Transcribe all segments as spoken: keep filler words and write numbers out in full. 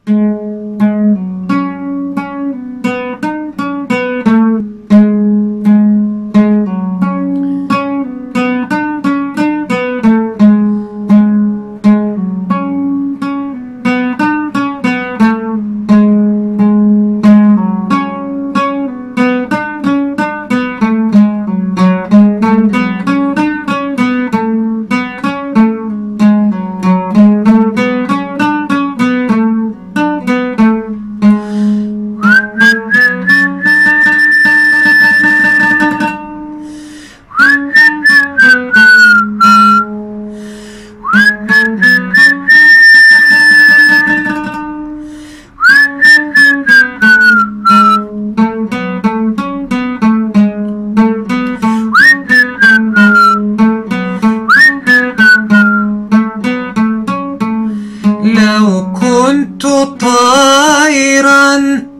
لو كنت طائرا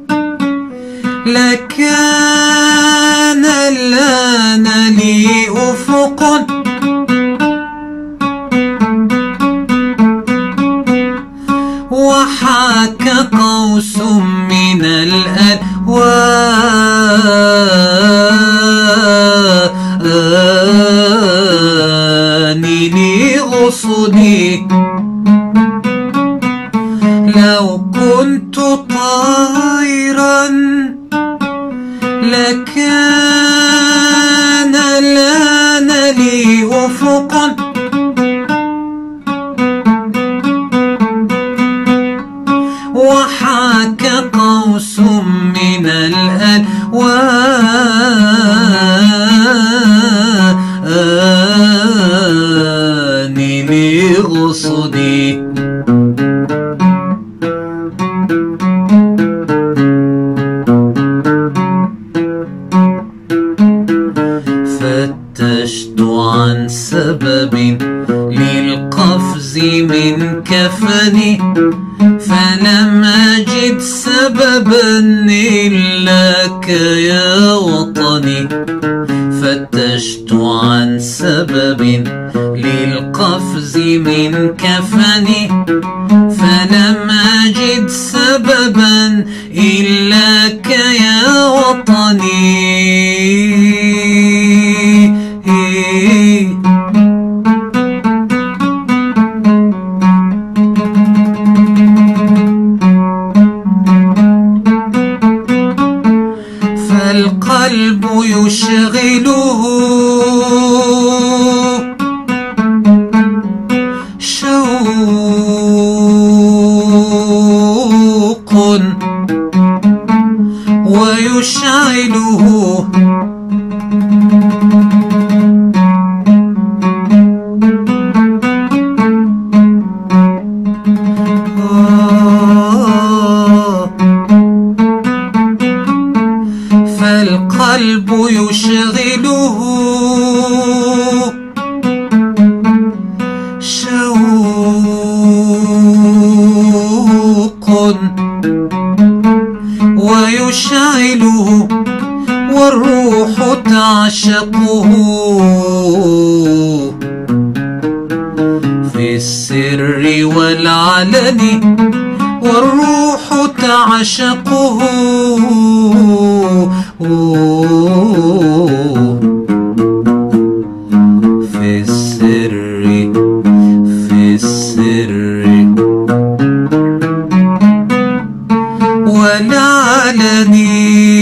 لكان الآن لي أفق، وحاك قوس من الألوان لأصدي. لو كنت طائرا لكان الآن لي أفق، وحاك قوس من الألوان لأصدي. فتشت عن سبب للقفز من كفني، فلم أجد سببا إلاك يا وطني. فتشت عن سبب للقفز من كفني، فلم أجد سببا إلاك يا وطني. فالقلب يشغله شوق ويشعله فالقلب يشغله شوق ويشعله، والروح تعشقه في السر والعلن، والروح تعشقه في السر في السر والعلن.